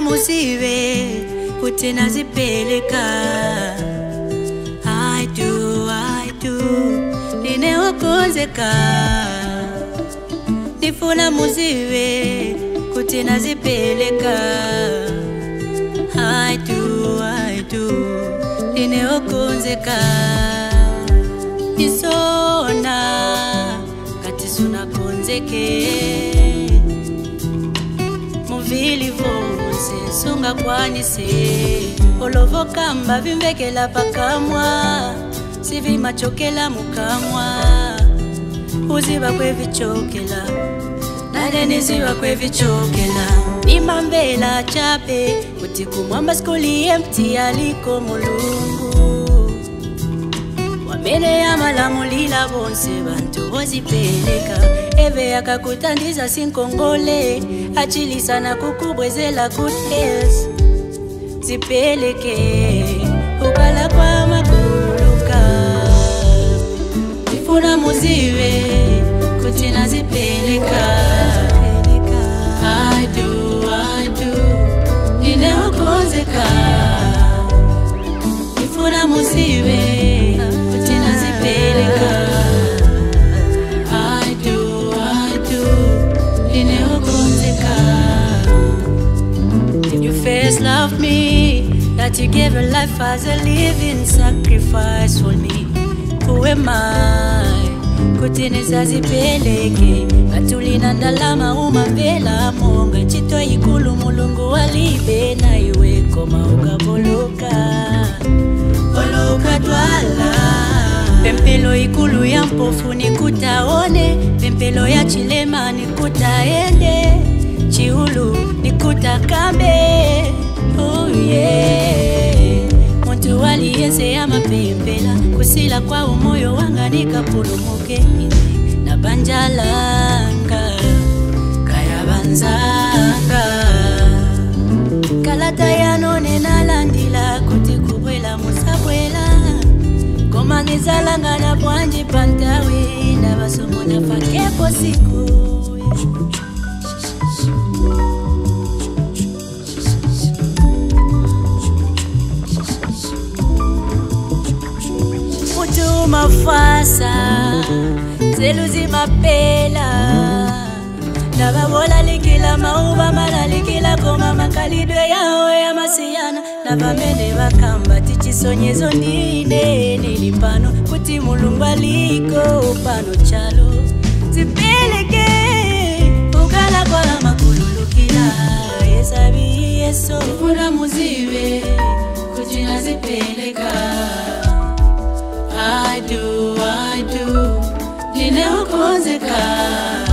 Nifuna musibe kuti nazipeleka. I do ninewakonzeka. Nifuna musibe kuti nazipeleka. I do ninewakonzeka. Nisona kati suna konzeke. Muvili vonse sunga kwanise. Olovo kamba vimbekela pakamwa. Sivi machokela mukamwa. Uziba kwe vichokela. Nade niziba kwe vichokela. Imambela chape. Utiku mwamba skuli empty aliko mulungu. Wamene ya malamulila bonse bantu wazipeleka. Eve akakutandiza sinkongole. Achilisa na kukubwezela good health. Zipeleke ukala kwa makuluka. Nifuna muzibe kuti nazipeleka. I do ninewakonzeka. Nifuna muzibe kuti nazipeleka. I do ninewakonzeka. You first loved me, that you gave your life as a living sacrifice for me. Who am I? Kuti zipeleke. Katulina ndalama umambela monga. Chito ikulu mulungu walibe na iwe koma ukaboloka. Oloka twala. Pempelo ikulu ya mpofu nikutaone. Pempelo ya chilema nikutaende. Chiulu nikutakambe. Oh yeah. Muntu waliyense ya mapempela. Kusila kwa umoyo wanga nikapulumuke. Na banjalanga kaya banzanga. Kalata ya none nalandila kuti kubwela musabwela. Koma nizalanga na bwanji pantawi. Na basomo na fakepo siku. Mafasa zeluzi mapela. Nababola likila mauba mala likila koma makalidwe yawe ya masiyana. Nabamene bakamba tichisonyezo nine nilipano. Kuti mulungu aliko pano chalo. Zipeleke ukala kwa makululukila. Yesabi yeso nifuna muzibe kuti nazipeleka. I do ninewakonzeka.